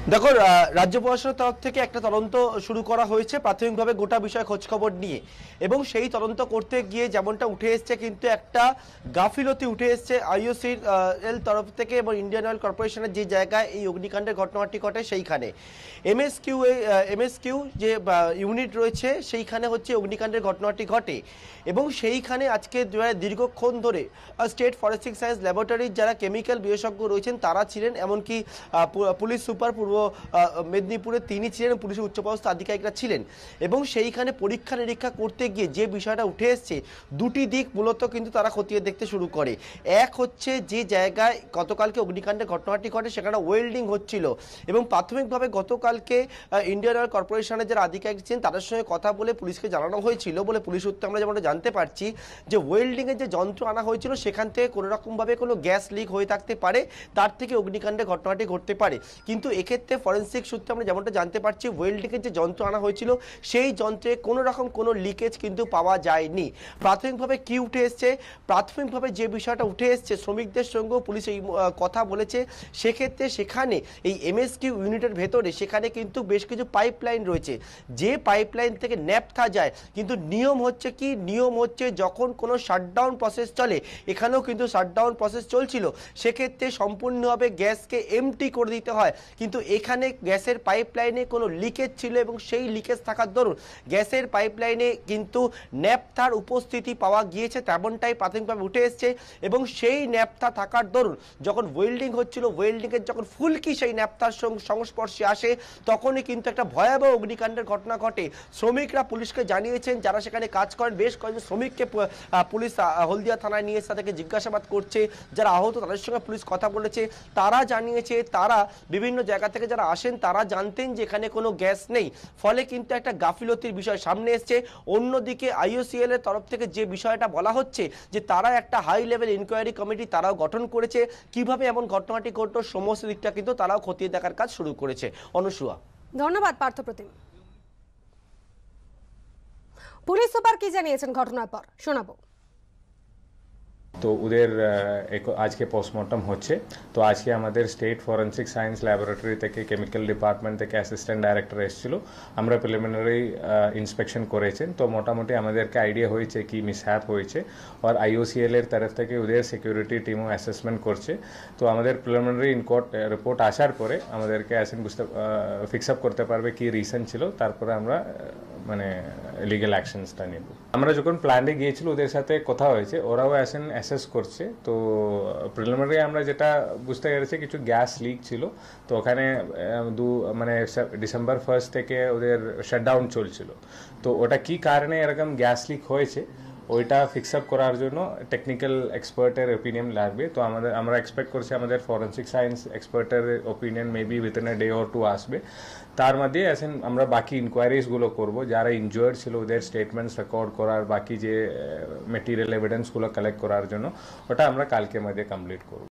দেখো, রাজ্য প্রশাসনের তরফ থেকে একটা তদন্ত শুরু করা হয়েছে প্রাথমিকভাবে গোটা বিষয় খোঁজখবর নিয়ে, এবং সেই তদন্ত করতে গিয়ে যেমনটা উঠে এসছে কিন্তু একটা গাফিলতি উঠে এসছে আইওসির এর তরফ থেকে এবং ইন্ডিয়ান অয়েল কর্পোরেশনের যে জায়গায় এই অগ্নিকাণ্ডের ঘটনাটি ঘটে সেইখানে এমএসকিউ যে ইউনিট রয়েছে সেইখানে হচ্ছে অগ্নিকাণ্ডের ঘটনাটি ঘটে। এবং সেইখানে আজকে দীর্ঘক্ষণ ধরে স্টেট ফরেস্ট্রিক সায়েন্স ল্যাবরেটরির যারা কেমিক্যাল বিশেষজ্ঞ রয়েছেন তারা ছিলেন, এমনকি পুলিশ সুপার পূর্ব মেদিনীপুরে তিনি ছিলেন, পুলিশের উচ্চপদস্থ আধিকারিকরা ছিলেন। এবং সেইখানে পরীক্ষা নিরীক্ষা করতে গিয়ে যে বিষয়টা উঠে এসছে দুটি দিক মূলত কিন্তু তারা খতিয়ে দেখতে শুরু করে। এক হচ্ছে যে জায়গায় গতকালকে অগ্নিকাণ্ডের ঘটনাটি ঘটে সেখানে ওয়েল্ডিং হচ্ছিল, এবং প্রাথমিকভাবে গতকালকে ইন্ডিয়ান অয়েল কর্পোরেশনের যারা আধিকারিক ছিলেন তাদের সঙ্গে কথা বলে পুলিশকে জানানো হয়েছিল বলে পুলিশ সূত্রে আমরা যেমন জানতে পারছি যে ওয়েল্ডিংয়ের যে যন্ত্র আনা হয়েছিল সেখান থেকে কোনো রকমভাবে কোনো গ্যাস লিক হয়ে থাকতে পারে, তার থেকে অগ্নিকাণ্ডের ঘটনাটি ঘটতে পারে। কিন্তু এক্ষেত্রে ফরেন্সিক সূত্রে আমরা যেমনটা জানতে পারছি ওয়েল্ডিংয়ের যে যন্ত্র আনা হয়েছিল সেই যন্ত্রে কোনো রকম কোনো লিকেজ কিন্তু পাওয়া যায়নি। প্রাথমিকভাবে কি উঠে এসছে, প্রাথমিকভাবে যে বিষয়টা উঠে এসছে শ্রমিকদের সঙ্গেও পুলিশ এই কথা বলেছে। সেক্ষেত্রে সেখানে এই এমএসকিউ ইউনিটের ভেতরে সেখানে কিন্তু বেশ কিছু পাইপলাইন রয়েছে, যে পাইপলাইন থেকে ন্যাপথা যায়। কিন্তু নিয়ম হচ্ছে কি, নিয়ম হচ্ছে যখন কোনো শাটডাউন প্রসেস চলে, এখানেও কিন্তু শাটডাউন প্রসেস চলছিল, সেক্ষেত্রে সম্পূর্ণভাবে গ্যাসকে এমটি করে দিতে হয়। কিন্তু এখানে গ্যাসের পাইপলাইনে কোনো লিকেজ ছিল এবং সেই লিকেজ থাকার দরুন গ্যাসের পাইপলাইনে কিন্তু ন্যাপথার উপস্থিতি পাওয়া গিয়েছে, তেমনটাই প্রাথমিকভাবে উঠে এসছে। এবং সেই ন্যাপথা থাকার দরুন যখন ওয়েল্ডিং হচ্ছিল, ওয়েল্ডিংয়ের যখন ফুলকি সেই ন্যাপথার সংস্পর্শে আসে তখনই কিন্তু একটা ভয়াবহ অগ্নিকাণ্ডের ঘটনা ঘটে। শ্রমিকরা পুলিশকে জানিয়েছেন, যারা সেখানে কাজ করেন বেশ কয়েকজন শ্রমিককে পুলিশ হলদিয়া থানায় নিয়ে এসে তাদেরকে জিজ্ঞাসাবাদ করছে। যারা আহত তাদের সঙ্গে পুলিশ কথা বলেছে, তারা জানিয়েছে তারা বিভিন্ন জায়গা থেকে যারা আসেন তারা জানতেন যে এখানে কোনো গ্যাস নেই, ফলে কিন্তু একটা গাফিলতির বিষয় সামনে এসছে। অন্যদিকে আইওসিএল এর তরফ থেকে যে বিষয়টা বলা হচ্ছে যে তারা একটা হাই লেভেল ইনকোয়ারি কমিটি তারাও গঠন করেছে, কিভাবে এমন ঘটনাটি ঘটলো সমস্ত দিকটা কিন্তু তারাও খতিয়ে দেখার কাজ শুরু করেছে। অনুসুয়া, ধন্যবাদ পার্থপ্রতিম। পুলিশ সুপার কি জানিয়েছেন ঘটনার পর শোনাবো। তো ওদের আজকে পোস্টমর্টম হচ্ছে। তো আজকে আমাদের স্টেট ফরেন্সিক সায়েন্স ল্যাবরেটরি থেকে কেমিক্যাল ডিপার্টমেন্ট থেকে অ্যাসিস্ট্যান্ট ডাইরেক্টর এসেছিল, আমরা প্রিলিমিনারি ইন্সপেকশন করেছেন। তো মোটামুটি আমাদেরকে আইডিয়া হয়েছে কি মিসহ্যাপ হয়েছে, আর আইওসিএল এর তরফ থেকে ওদের সিকিউরিটি টিমও অ্যাসেসমেন্ট করছে। তো আমাদের প্রিলিমিনারি রিপোর্ট আসার পরে আমাদেরকে ফিক্স আপ করতে পারবে কি রিজন ছিল, তারপরে আমরা মানে লিগ্যাল অ্যাকশনসটা নেব। আমরা যখন প্ল্যানে গিয়েছিল ওদের সাথে কথা হয়েছে, ওরাও অ্যাসেস করছে। তো প্রিলিমিনারি আমরা যেটা বুঝতে পেরেছি কিছু গ্যাস লিক ছিল, তো ওখানে ডিসেম্বর 1 থেকে ওদের শাটডাউন চলছিল। তো ওটা কি কারণে এরকম গ্যাস লিক হয়েছে ওইটা ফিক্স আপ করার জন্য টেকনিক্যাল এক্সপার্টের ওপিনিয়ন লাগবে। তো আমরা এক্সপেক্ট করছি আমাদের ফরেন্সিক সায়েন্স এক্সপার্টের opinion maybe within a day or 2 আসবে। তার মধ্যে আমরা বাকি ইনকোয়ারিজগুলো করব, যারা ইনজয়ার্ড ছিল ওদের স্টেটমেন্টস রেকর্ড করার, বাকি যে মেটেরিয়াল এভিডেন্সগুলো কালেক্ট করার জন্য ওটা আমরা কালকে মধ্যে কমপ্লিট করব।